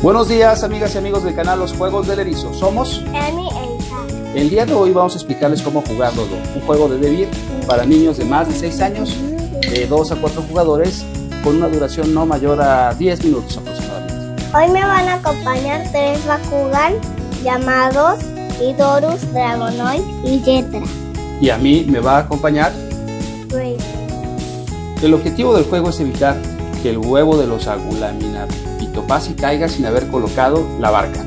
Buenos días, amigas y amigos del canal Los Juegos del Erizo. Somos Emi e Isaac. El día de hoy vamos a explicarles cómo jugar Dodo, un juego de DeVir para niños de más de 6 años, de 2 a 4 jugadores, con una duración no mayor a 10 minutos aproximadamente. Hoy me van a acompañar 3 Bakugan llamados Idorus, Dragonoid y Jetra. Y a mí me va a acompañar Great. El objetivo del juego es evitar que el huevo de los Agulaminapitopasi caiga sin haber colocado la barca.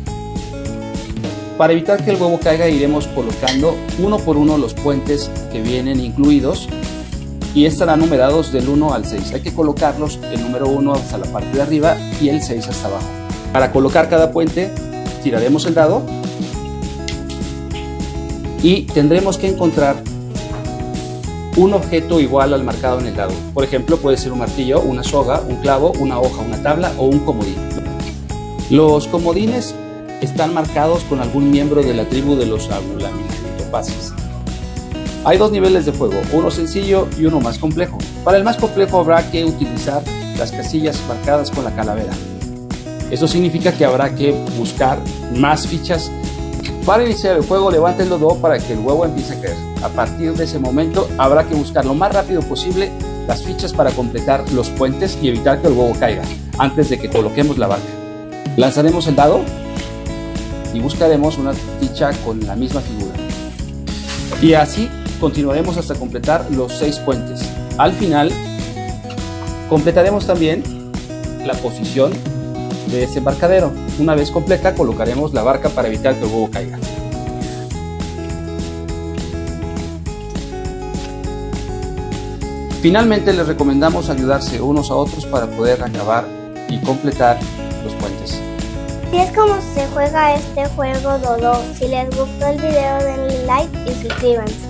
Para evitar que el huevo caiga iremos colocando uno por uno los puentes que vienen incluidos y estarán numerados del 1 al 6. Hay que colocarlos el número 1 hasta la parte de arriba y el 6 hasta abajo. Para colocar cada puente tiraremos el dado y tendremos que encontrar un objeto igual al marcado en el dado. Por ejemplo, puede ser un martillo, una soga, un clavo, una hoja, una tabla o un comodín. Los comodines están marcados con algún miembro de la tribu de los Agulaminapitopasis. Hay 2 niveles de juego, uno sencillo y uno más complejo. Para el más complejo habrá que utilizar las casillas marcadas con la calavera. Eso significa que habrá que buscar más fichas. Para iniciar el juego, levanta el dodo para que el huevo empiece a caer. A partir de ese momento habrá que buscar lo más rápido posible las fichas para completar los puentes y evitar que el huevo caiga antes de que coloquemos la barca. Lanzaremos el dado y buscaremos una ficha con la misma figura. Y así continuaremos hasta completar los 6 puentes. Al final completaremos también la posición de ese embarcadero. Una vez completa colocaremos la barca para evitar que el huevo caiga. Finalmente les recomendamos ayudarse unos a otros para poder acabar y completar los puentes. Así es como se juega este juego Dodo. Si les gustó el video denle like y suscríbanse.